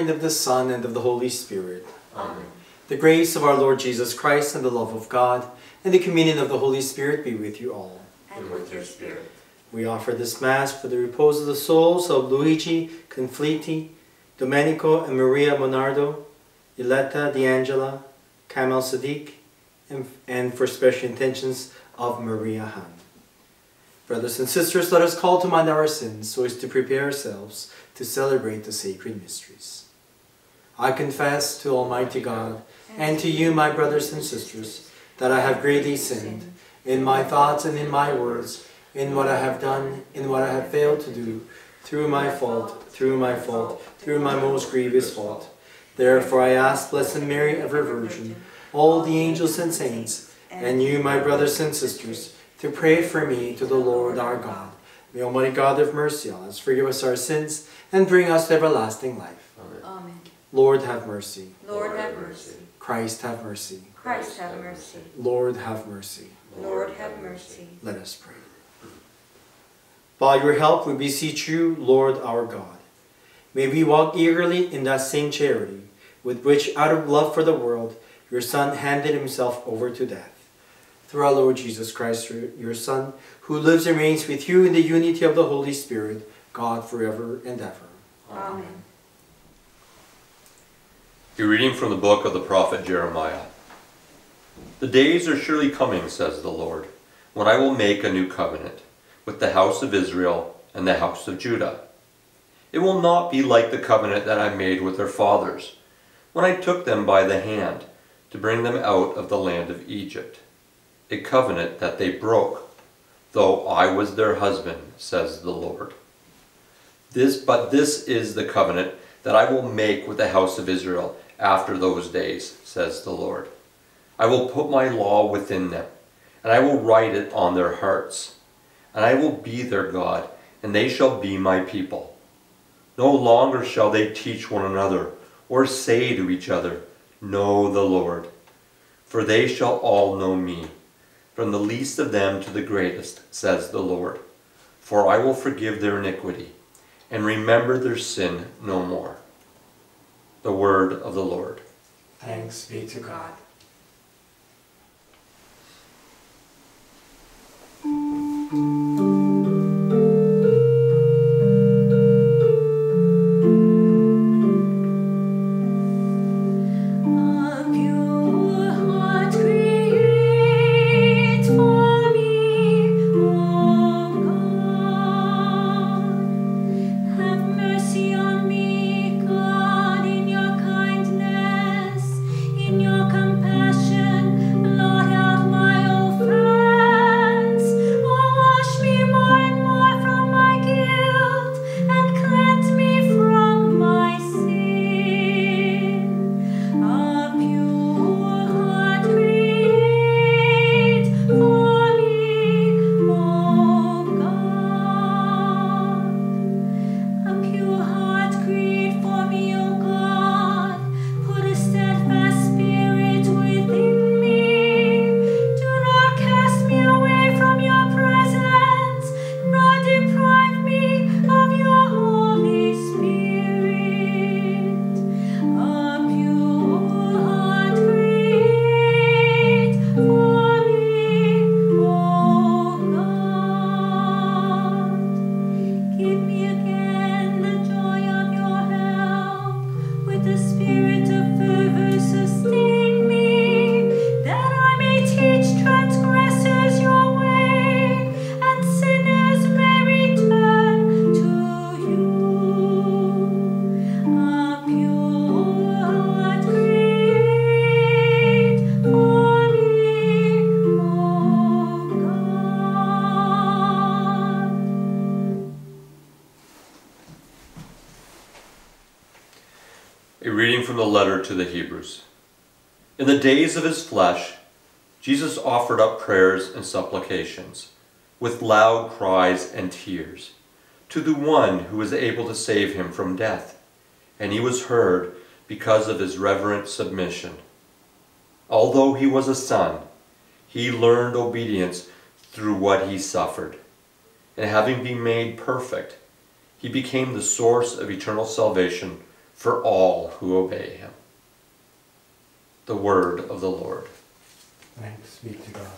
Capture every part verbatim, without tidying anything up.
and of the Son, and of the Holy Spirit. Amen. The grace of our Lord Jesus Christ, and the love of God, and the communion of the Holy Spirit be with you all. And with your spirit. We offer this Mass for the repose of the souls of Luigi Conflitti, Domenico and Maria Monardo, Iletta D'Angela, Kamal Sadiq, and, and for special intentions of Maria Han. Brothers and sisters, let us call to mind our sins so as to prepare ourselves to celebrate the sacred mysteries. I confess to Almighty God and to you, my brothers and sisters, that I have greatly sinned in my thoughts and in my words, in what I have done, in what I have failed to do, through my fault, through my fault, through my most grievous fault. Therefore I ask Blessed Mary, ever Virgin, all the angels and saints, and you, my brothers and sisters, to pray for me to the Lord our God. May Almighty God of mercy on us, forgive us our sins, and bring us to everlasting life. Amen. Amen. Lord have mercy. Lord have mercy. Christ have mercy. Christ have mercy. Lord have mercy. Lord have mercy. Let us pray. By your help we beseech you, Lord our God. May we walk eagerly in that same charity with which, out of love for the world, your Son handed himself over to death. Through our Lord Jesus Christ, your Son, who lives and reigns with you in the unity of the Holy Spirit, God forever and ever. Amen. A reading from the book of the prophet Jeremiah. The days are surely coming, says the Lord, when I will make a new covenant with the house of Israel and the house of Judah. It will not be like the covenant that I made with their fathers, when I took them by the hand to bring them out of the land of Egypt, a covenant that they broke, though I was their husband, says the Lord. This, but this is the covenant that I will make with the house of Israel after those days, says the Lord. I will put my law within them, and I will write it on their hearts, and I will be their God, and they shall be my people. No longer shall they teach one another, or say to each other, Know the Lord. For they shall all know me, from the least of them to the greatest, says the Lord. For I will forgive their iniquity, and remember their sin no more. The word of the Lord. Thanks be to God. A reading from the letter to the Hebrews. In the days of his flesh, Jesus offered up prayers and supplications, with loud cries and tears, to the one who was able to save him from death, and he was heard because of his reverent submission. Although he was a son, he learned obedience through what he suffered, and having been made perfect, he became the source of eternal salvation for all who obey him. The word of the Lord. Thanks be to God.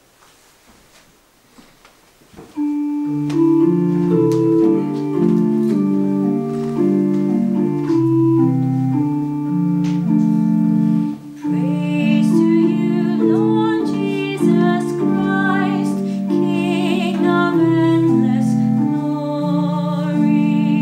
Praise to you, Lord Jesus Christ, King of endless glory.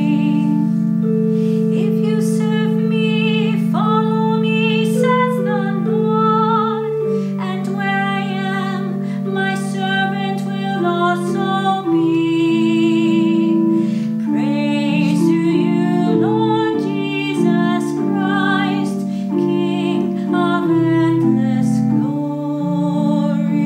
If you serve me, follow me, says the Lord, and where I am, my servant will also be. Praise to you, Lord Jesus Christ, King of endless glory.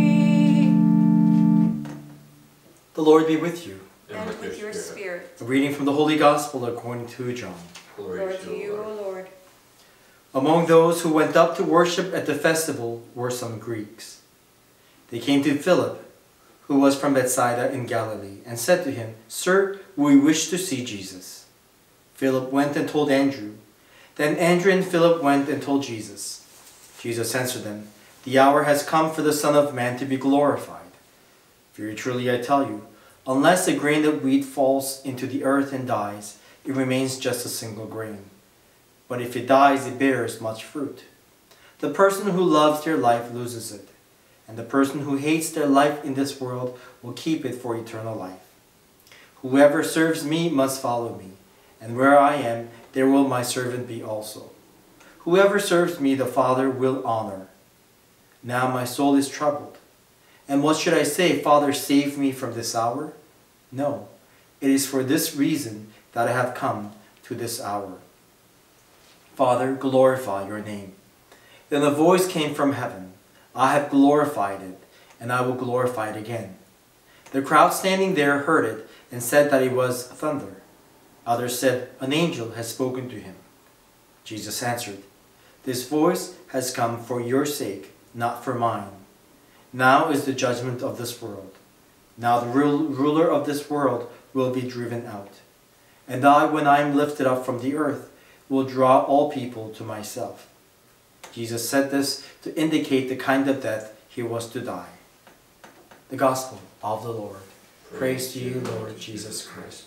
The Lord be with you. And with your spirit. A reading from the Holy Gospel according to John. Glory to you, O Lord. Among those who went up to worship at the festival were some Greeks. They came to Philip, who was from Bethsaida in Galilee, and said to him, "Sir, we wish to see Jesus." Philip went and told Andrew. Then Andrew and Philip went and told Jesus. Jesus answered them, "The hour has come for the Son of Man to be glorified. Very truly I tell you, unless a grain of wheat falls into the earth and dies, it remains just a single grain. But if it dies, it bears much fruit. The person who loves their life loses it, and the person who hates their life in this world will keep it for eternal life. Whoever serves me must follow me, and where I am, there will my servant be also. Whoever serves me, the Father will honor. Now my soul is troubled. And what should I say? Father, save me from this hour? No, it is for this reason that I have come to this hour. Father, glorify your name." Then a voice came from heaven, "I have glorified it, and I will glorify it again." The crowd standing there heard it and said that it was thunder. Others said, "An angel has spoken to him." Jesus answered, "This voice has come for your sake, not for mine. Now is the judgment of this world. Now the ruler of this world will be driven out. And I, when I am lifted up from the earth, will draw all people to myself." Jesus said this to indicate the kind of death he was to die. The Gospel of the Lord. Praise to you, Lord Jesus Christ.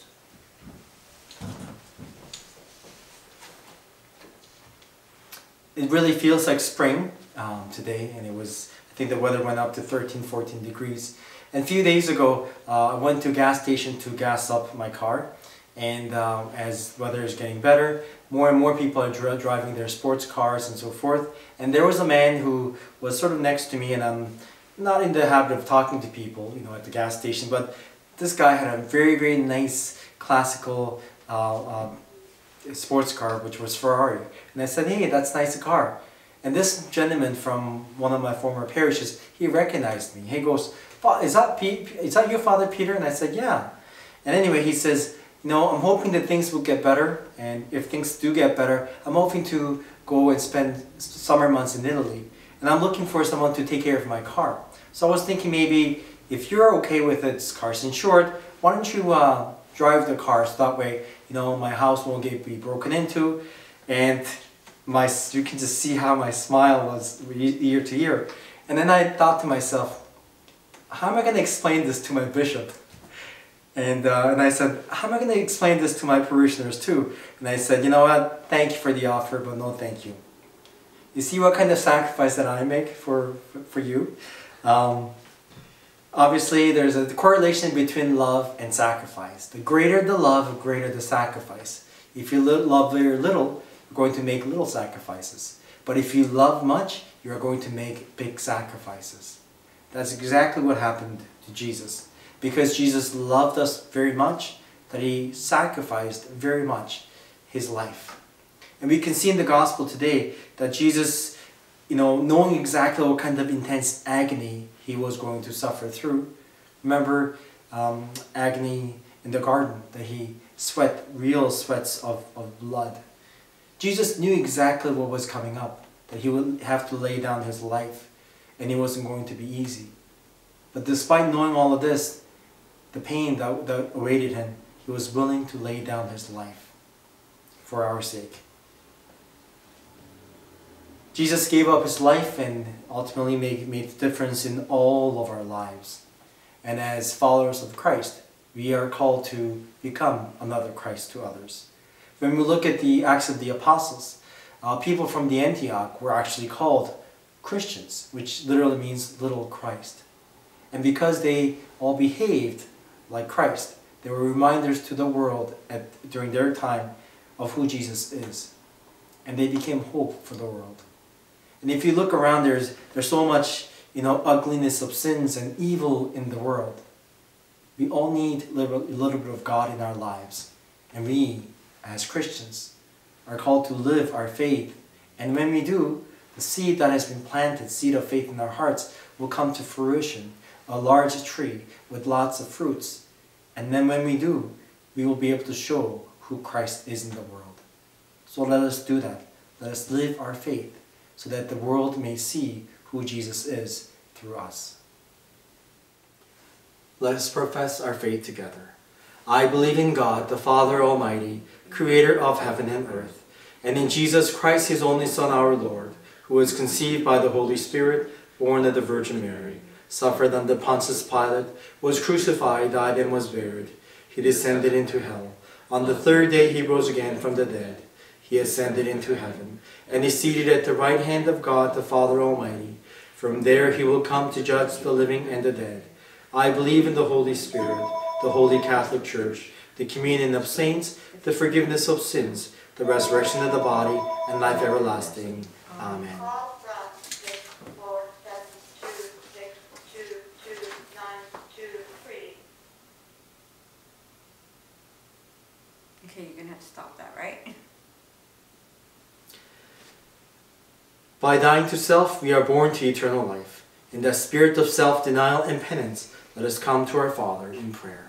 It really feels like spring um, today, and it was, I think the weather went up to thirteen, fourteen degrees. And a few days ago, uh, I went to a gas station to gas up my car. And um, as weather is getting better, more and more people are dri driving their sports cars and so forth. And there was a man who was sort of next to me, and I'm not in the habit of talking to people, you know, at the gas station. But this guy had a very, very nice classical uh, um, sports car, which was Ferrari. And I said, "Hey, that's nice a car." And this gentleman from one of my former parishes, he recognized me. He goes, "Is that Pete? Is that you, Father Peter?" And I said, "Yeah." And anyway, he says, "You know, I'm hoping that things will get better, and if things do get better, I'm hoping to go and spend summer months in Italy, and I'm looking for someone to take care of my car. So I was thinking maybe if you're okay with it, cars insured, why don't you uh, drive the car so that way, you know, my house won't get be broken into." And my you can just see how my smile was ear to ear. And then I thought to myself, how am I going to explain this to my bishop? And, uh, and I said, how am I going to explain this to my parishioners too? And I said, you know what, thank you for the offer, but no thank you. You see what kind of sacrifice that I make for, for you? Um, obviously, there's a correlation between love and sacrifice. The greater the love, the greater the sacrifice. If you love very little, you're going to make little sacrifices. But if you love much, you're going to make big sacrifices. That's exactly what happened to Jesus. Because Jesus loved us very much, that he sacrificed very much his life. And we can see in the gospel today that Jesus, you know, knowing exactly what kind of intense agony he was going to suffer through. Remember um, agony in the garden, that he sweat, real sweats of, of blood. Jesus knew exactly what was coming up, that he would have to lay down his life, and it wasn't going to be easy. But despite knowing all of this, the pain that, that awaited him, he was willing to lay down his life for our sake. Jesus gave up his life and ultimately made, made a difference in all of our lives. And as followers of Christ, we are called to become another Christ to others. When we look at the Acts of the Apostles, uh, people from the Antioch were actually called Christians, which literally means little Christ. And because they all behaved like Christ, they were reminders to the world at, during their time of who Jesus is. And they became hope for the world. And if you look around, there's, there's so much, you know, ugliness of sins and evil in the world. We all need a little, a little bit of God in our lives. And we, as Christians, are called to live our faith. And when we do, the seed that has been planted, seed of faith in our hearts, will come to fruition. A large tree with lots of fruits. And then when we do, we will be able to show who Christ is in the world. So let us do that. Let us live our faith so that the world may see who Jesus is through us. Let us profess our faith together. I believe in God, the Father Almighty, creator of heaven and earth, and in Jesus Christ, his only Son, our Lord, who was conceived by the Holy Spirit, born of the Virgin Mary, suffered under Pontius Pilate, was crucified, died, and was buried. He descended into hell. On the third day he rose again from the dead. He ascended into heaven, and is seated at the right hand of God the Father Almighty. From there he will come to judge the living and the dead. I believe in the Holy Spirit, the Holy Catholic Church, the communion of saints, the forgiveness of sins, the resurrection of the body, and life everlasting. Amen. Okay, you're going to have to stop that, right? By dying to self, we are born to eternal life. In the spirit of self-denial and penance, let us come to our Father in prayer.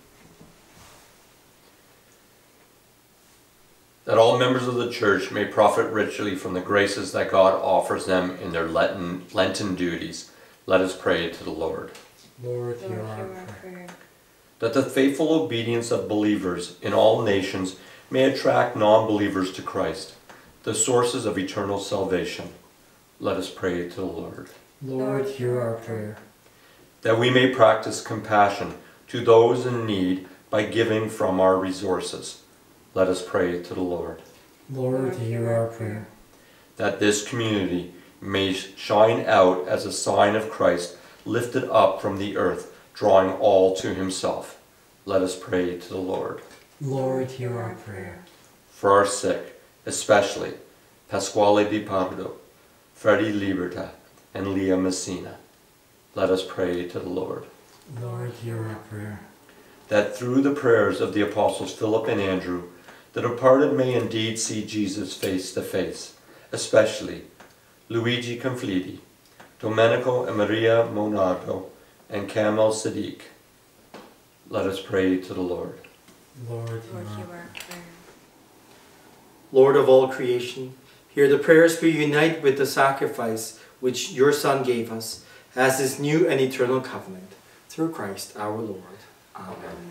That all members of the Church may profit richly from the graces that God offers them in their Lenten, Lenten duties, let us pray to the Lord. Lord, Lord, hear our hear our prayer. prayer. That the faithful obedience of believers in all nations may attract non-believers to Christ, the sources of eternal salvation. Let us pray to the Lord. Lord, hear our prayer. That we may practice compassion to those in need by giving from our resources. Let us pray to the Lord. Lord, hear our prayer. That this community may shine out as a sign of Christ lifted up from the earth, drawing all to himself. Let us pray to the Lord. Lord, hear our prayer. For our sick, especially Pasquale Di Pardo, Freddy Liberta, and Leah Messina, let us pray to the Lord. Lord, hear our prayer. That through the prayers of the apostles Philip and Andrew, the departed may indeed see Jesus face to face, especially Luigi Confliti, Domenico and Maria Monardo, and Kamel Sadiq. Let us pray to the Lord. Lord, Lord, hear hear our our prayer. Lord of all creation, hear the prayers we unite with the sacrifice which your Son gave us as this new and eternal covenant. Through Christ our Lord. Amen. Amen.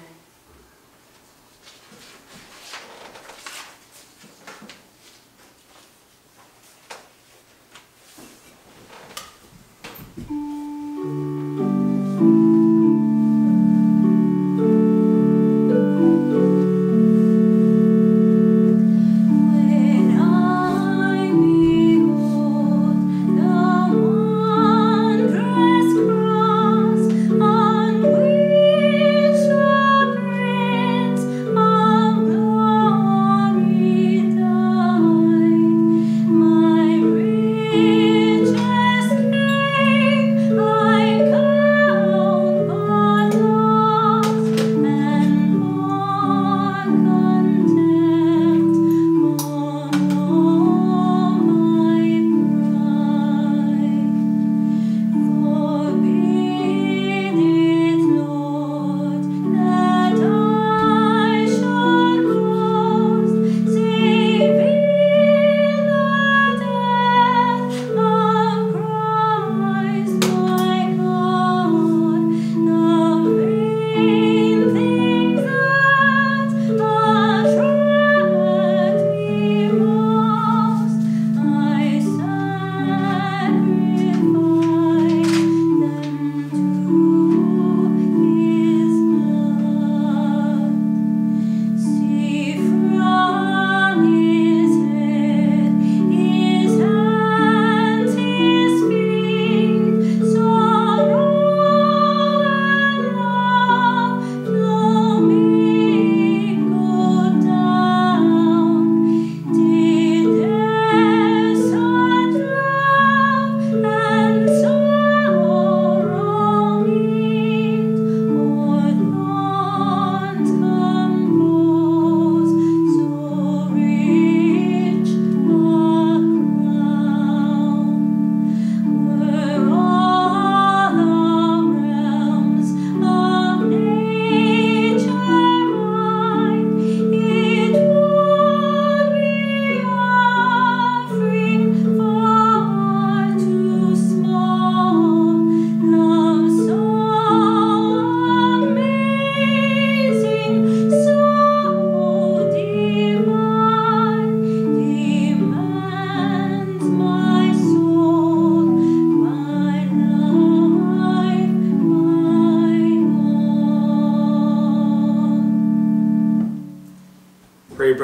When I behold the wondrous cross on which the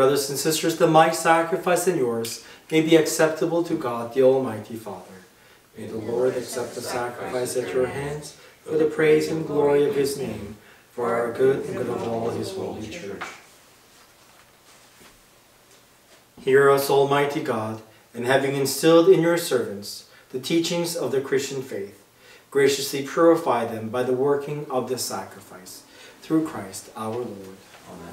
brothers and sisters, that my sacrifice and yours may be acceptable to God, the Almighty Father. May the Lord accept the sacrifice at your hands for the praise and glory of his name, for our good and good of all his holy church. Hear us, Almighty God, and having instilled in your servants the teachings of the Christian faith, graciously purify them by the working of the sacrifice, through Christ our Lord. Amen.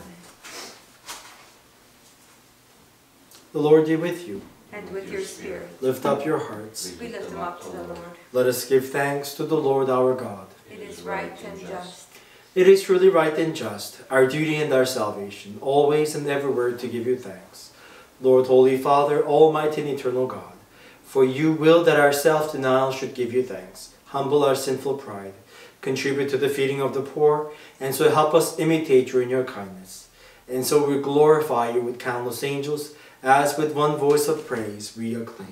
The Lord be with you. And with your spirit. Lift up your hearts. We lift them up to the Lord. Let us give thanks to the Lord our God. It is right and just. It is truly right and just, our duty and our salvation, always and everywhere to give you thanks. Lord, Holy Father, Almighty and Eternal God, for you will that our self-denial should give you thanks, humble our sinful pride, contribute to the feeding of the poor, and so help us imitate you in your kindness. And so we glorify you with countless angels, as with one voice of praise we acclaim.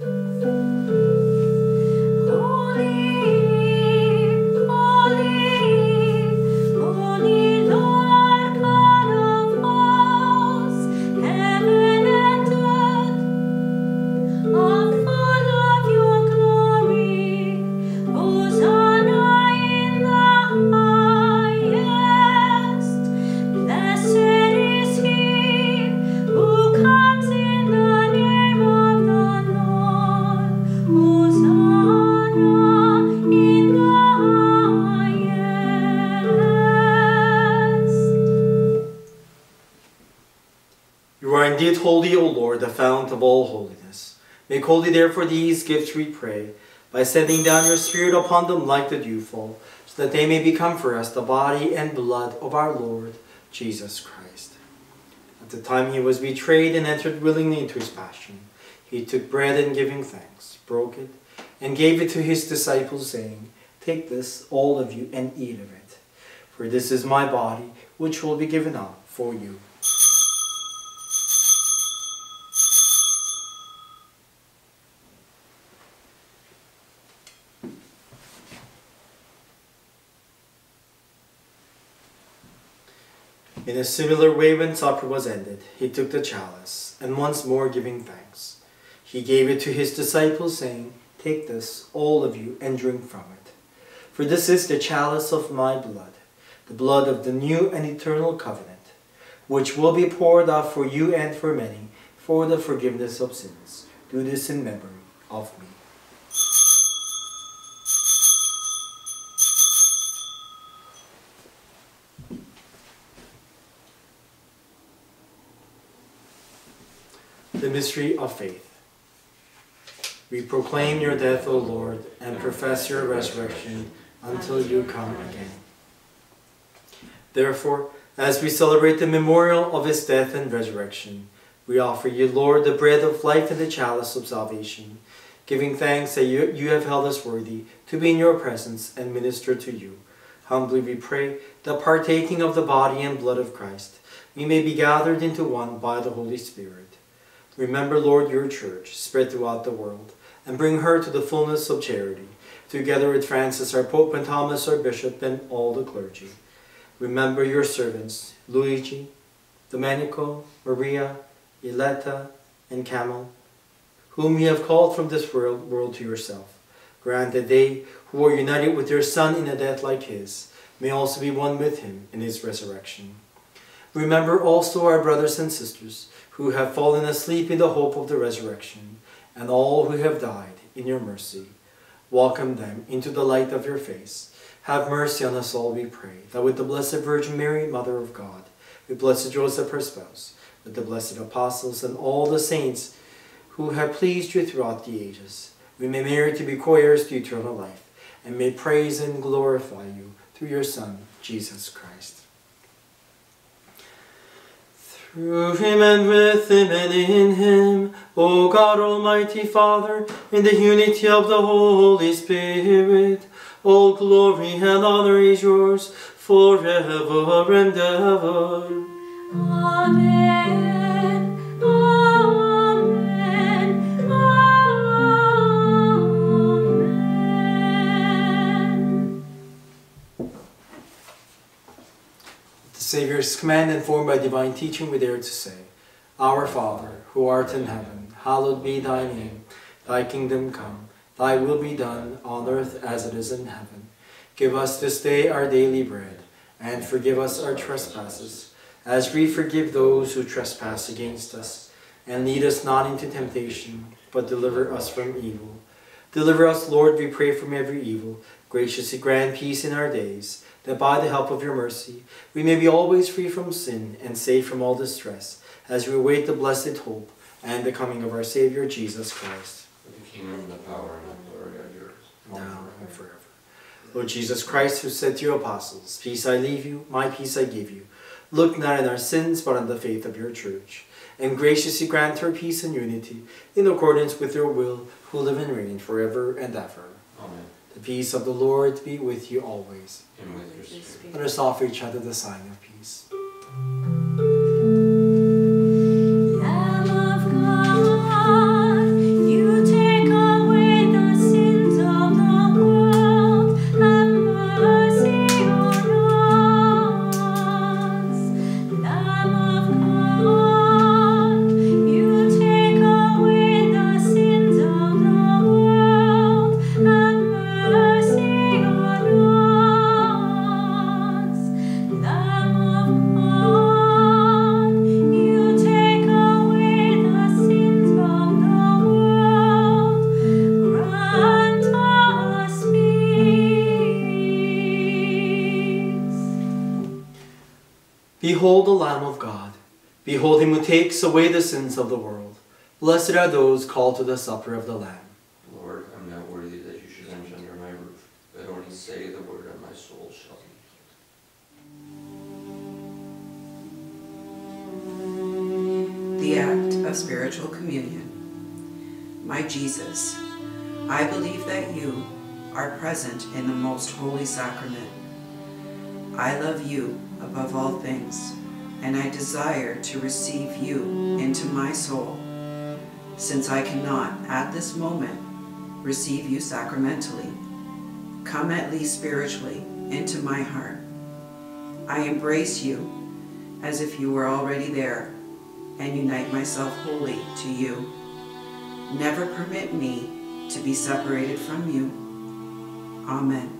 Indeed, holy, O Lord, the fount of all holiness. Make holy therefore these gifts, we pray, by sending down your Spirit upon them like the dewfall, so that they may become for us the body and blood of our Lord Jesus Christ. At the time he was betrayed and entered willingly into his passion, he took bread and giving thanks, broke it, and gave it to his disciples, saying, Take this, all of you, and eat of it. For this is my body, which will be given up for you. In a similar way, when supper was ended, he took the chalice, and once more giving thanks, he gave it to his disciples, saying, Take this, all of you, and drink from it. For this is the chalice of my blood, the blood of the new and eternal covenant, which will be poured out for you and for many, for the forgiveness of sins. Do this in memory of me. The mystery of faith. We proclaim your death, O Lord, and profess your resurrection until you come again. Therefore, as we celebrate the memorial of his death and resurrection, we offer you, Lord, the bread of life and the chalice of salvation, giving thanks that you, you have held us worthy to be in your presence and minister to you. Humbly we pray that, partaking of the body and blood of Christ, we may be gathered into one by the Holy Spirit. Remember, Lord, your church spread throughout the world, and bring her to the fullness of charity, together with Francis, our Pope, and Thomas, our Bishop, and all the clergy. Remember your servants, Luigi, Domenico, Maria, Iletta, and Camel, whom you have called from this world, world to yourself. Grant that they, who are united with your Son in a death like his, may also be one with him in his resurrection. Remember also our brothers and sisters, who have fallen asleep in the hope of the resurrection, and all who have died in your mercy. Welcome them into the light of your face. Have mercy on us all, we pray, that with the Blessed Virgin Mary, Mother of God, with Blessed Joseph, her spouse, with the blessed apostles and all the saints who have pleased you throughout the ages, we may merit to be co-heirs to eternal life, and may praise and glorify you through your Son, Jesus Christ. Through him and with him and in him, O God, Almighty Father, in the unity of the Holy Spirit, all glory and honor is yours forever and ever. Amen. Amen. Amen. The Savior's command, informed by divine teaching, we dare to say, Our Father, who art in heaven, hallowed be thy name. Thy kingdom come, thy will be done on earth as it is in heaven. Give us this day our daily bread, and forgive us our trespasses, as we forgive those who trespass against us. And lead us not into temptation, but deliver us from evil. Deliver us, Lord, we pray, from every evil. Graciously grant peace in our days, that by the help of your mercy we may be always free from sin and safe from all distress, as we await the blessed hope and the coming of our Savior Jesus Christ. For the kingdom, the power, and the glory are yours, now and forever. Lord Jesus Christ, who said to your apostles, peace I leave you, my peace I give you, look not on our sins, but on the faith of your church, and graciously grant her peace and unity, in accordance with your will, who live and reign forever and ever. Amen. The peace of the Lord be with you always. And with your spirit. Let us offer each other the sign of peace. Lamb of God, you take away the sins of the world. Have mercy on us. Lamb of God, you take away the sins of the world. Have mercy on us. Lamb of God, you take away the sins of the world. Grant us peace. Behold the Lamb of God. Behold him who takes away the sins of the world. Blessed are those called to the supper of the Lamb. Lord, I'm not worthy that you should enter under my roof, but only say the word, and my soul shall be healed. The act of spiritual communion. My Jesus, I believe that you are present in the most holy sacrament. I love you above all things, and I desire to receive you into my soul. Since I cannot, at this moment, receive you sacramentally, come at least spiritually into my heart. I embrace you as if you were already there, and unite myself wholly to you. Never permit me to be separated from you. Amen.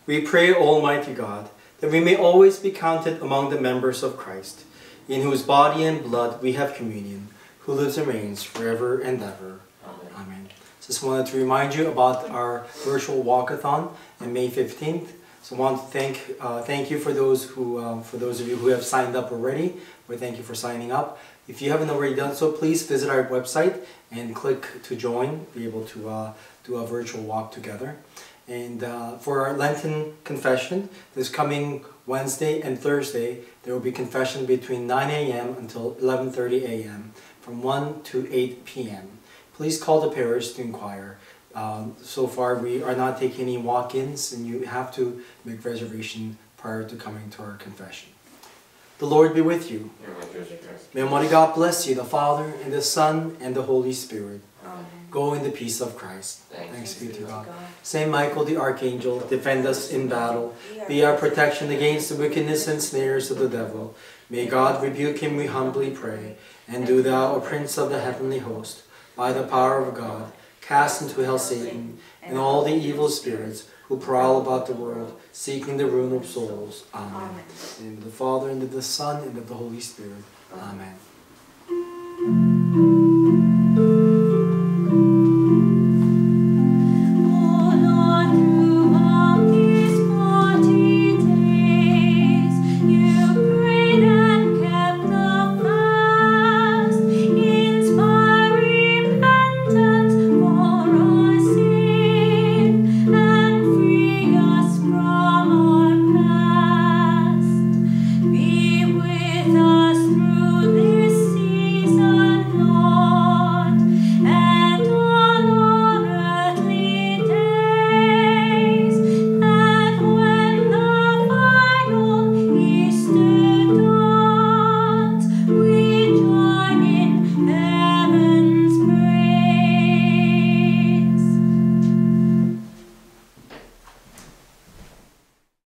We pray, Almighty God, that we may always be counted among the members of Christ, in whose body and blood we have communion, who lives and reigns forever and ever. Amen. Amen. Just wanted to remind you about our virtual walkathon on May fifteenth. So I want to thank uh, thank you for those who um, for those of you who have signed up already. We thank you for signing up. If you haven't already done so, please visit our website and click to join. Be able to uh, do a virtual walk together. And uh, for our Lenten confession, this coming Wednesday and Thursday, there will be confession between nine A M until eleven thirty A M from one to eight P M Please call the parish to inquire. Um, so far, we are not taking any walk-ins, and you have to make reservation prior to coming to our confession. The Lord be with you. And with your spirit. May Almighty God bless you, the Father, and the Son, and the Holy Spirit. Amen. Go in the peace of Christ. Thanks. Thanks be to God. God. Saint Michael the Archangel, defend us in battle. Be our protection against the wickedness and snares of the devil. May God rebuke him, we humbly pray. And do thou, O Prince of the heavenly host, by the power of God, cast into hell Satan and all the evil spirits who prowl about the world, seeking the ruin of souls. Amen. Amen. In the name of the Father, and of the Son, and of the Holy Spirit. Amen. Amen.